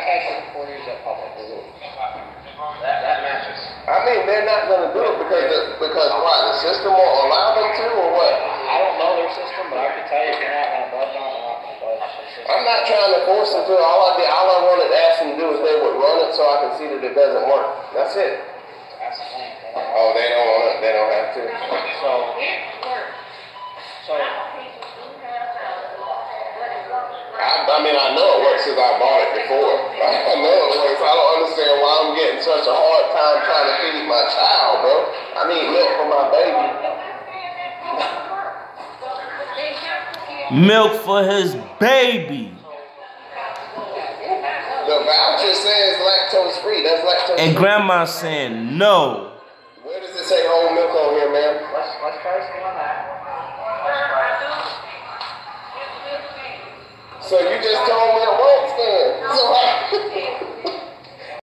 lactation before you use that public. That matches. I mean, they're not going to do it because why? The system won't allow them to, or what? I don't know their system, but I can tell you if they're not going to budge on, they're not going to budge. I'm not trying to force them to. All I wanted to ask them to do is they would run it so I can see that it doesn't work. That's it. That's the thing. Oh, they don't want it. They don't have to. I mean, I know it works because I bought it before. I know it works. I don't understand why I'm getting such a hard time trying to feed my child, bro. I need milk for my baby. Milk for his baby. The voucher says lactose free. That's lactose free. And grandma's saying no. Where does it say whole milk on here, ma'am? Let's try to stay on that. So you just told me it won't scan.